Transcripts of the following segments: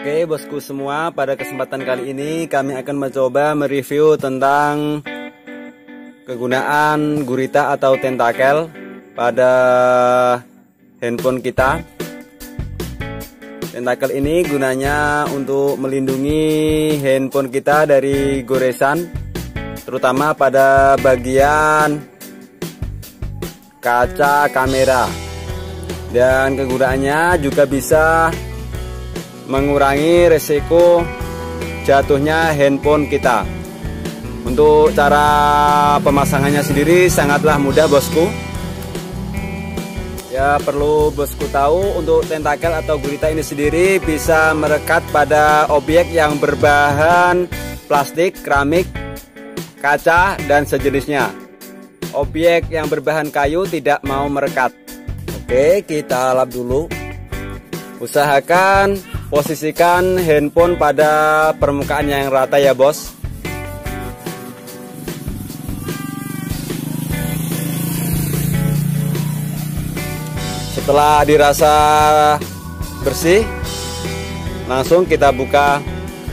Oke bosku semua, pada kesempatan kali ini kami akan mencoba mereview tentang kegunaan gurita atau tentakel pada handphone kita. Tentakel ini gunanya untuk melindungi handphone kita dari goresan, terutama pada bagian kaca kamera. Dan kegunaannya juga bisa mengurangi resiko jatuhnya handphone kita. Untuk cara pemasangannya sendiri sangatlah mudah bosku. Ya, perlu bosku tahu, untuk tentakel atau gurita ini sendiri bisa merekat pada objek yang berbahan plastik, keramik, kaca, dan sejenisnya. Objek yang berbahan kayu tidak mau merekat. Oke, kita lap dulu. Usahakan posisikan handphone pada permukaan yang rata ya bos. Setelah dirasa bersih, langsung kita buka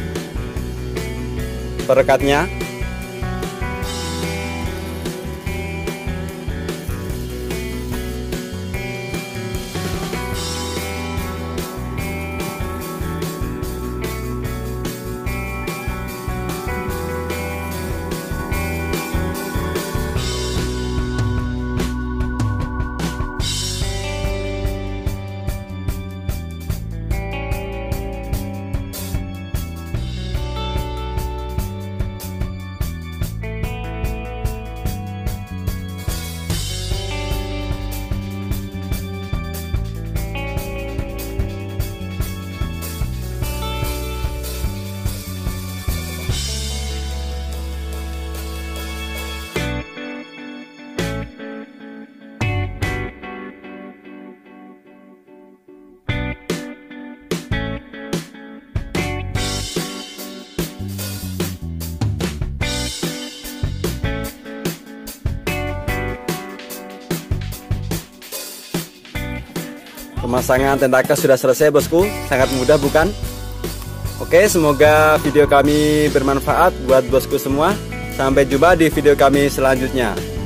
perekatnya. Pemasangan tentakel sudah selesai bosku, sangat mudah bukan? Oke, semoga video kami bermanfaat buat bosku semua. Sampai jumpa di video kami selanjutnya.